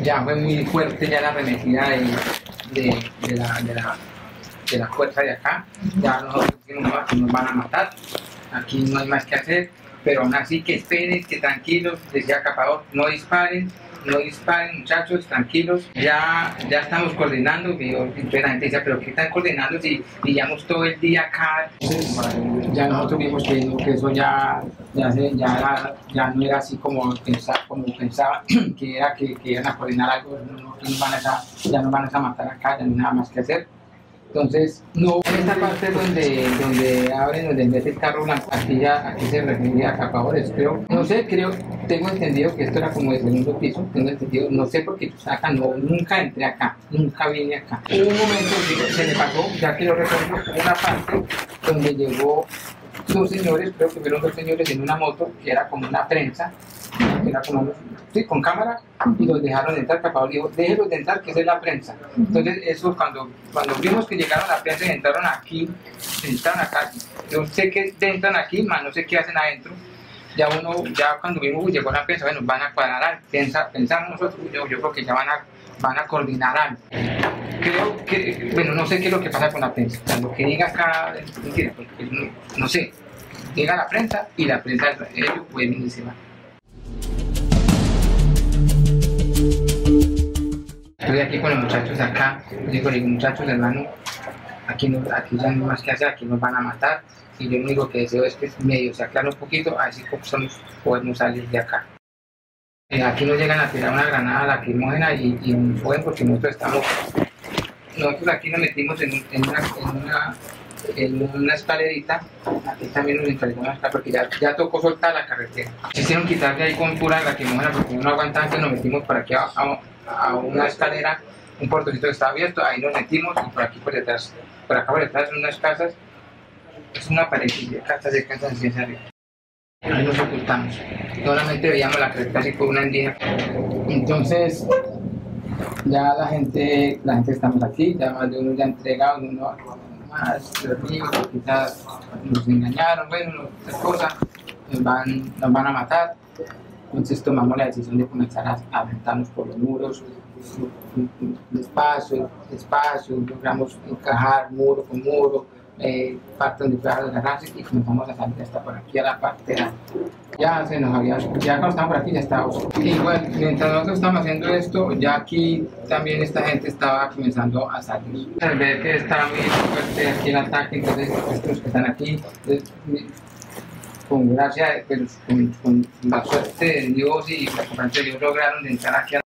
ya fue muy fuerte ya la arremetida de la fuerza de acá. Ya nosotros decimos, no, aquí nos van a matar, aquí no hay más que hacer, pero aún así que esperen, que tranquilos, decía Capador, no disparen muchachos, tranquilos, ya estamos coordinando. Y entonces la gente decía, pero ¿qué están coordinando si llevamos todo el día acá? Entonces, ya nosotros vimos que eso ya no era así como pensaba que era que iban a coordinar algo, ya nos van a matar acá, ya no hay nada más que hacer. Entonces, no, en esta parte donde abren, donde mete el carro blanco, aquí se refiere a Capadores, tengo entendido que esto era como de segundo piso, no sé por qué acá, nunca entré acá, nunca vine acá. Hubo un momento que se me pasó, ya que lo recuerdo, una parte donde llegó dos señores, creo que fueron dos señores en una moto, que era como una prensa, que era como con cámara, y los dejaron entrar. Capador dijo, déjenlos de entrar, que esa es la prensa. Entonces eso cuando vimos que llegaron a la prensa y entraron acá, yo sé que entran aquí, más no sé qué hacen adentro. Ya cuando vimos que llegó la prensa, bueno, van a cuadrar algo, pensamos nosotros, yo creo que ya van a coordinar algo. Creo que, bueno, no sé qué es lo que pasa con la prensa, lo que diga acá, mentira, no sé, llega la prensa y la prensa de ellos fue buenísima. Estoy aquí con los muchachos de acá, digo, muchachos, hermano, aquí ya no hay más que hacer, aquí nos van a matar, y yo lo único que deseo es que medio se aclare un poquito, así podemos salir de acá. Aquí nos llegan a tirar una granada lacrimógena y nos joden porque nosotros aquí nos metimos en una escalerita, aquí también nos encargamos porque ya tocó soltar la carretera. Se hicieron quitar de ahí con pura lacrimógena porque no aguantaba, entonces nos metimos por aquí a una escalera, un portoncito que estaba abierto, ahí nos metimos y por aquí por acá por detrás son unas casas, es una paredilla, casas de casas así hacia arriba. Ahí nos ocultamos, solamente veíamos la carretera así por una endija. Entonces ya la gente estamos aquí, ya más de uno ya entregado, uno más perdido, quizás nos engañaron, bueno, otras cosas, nos van a matar. Entonces tomamos la decisión de comenzar a aventarnos por los muros, despacio, logramos encajar muro con muro, parte donde pueda agarrarse, y comenzamos a salir hasta por aquí a la parte de ya cuando estábamos por aquí ya estábamos. Y bueno, mientras nosotros estábamos haciendo esto, ya aquí también esta gente estaba comenzando a salir. Al ver que estaba muy fuerte aquí el ataque, entonces estos que están aquí, con gracia, pues, con la suerte de Dios y la confianza de Dios lograron entrar aquí a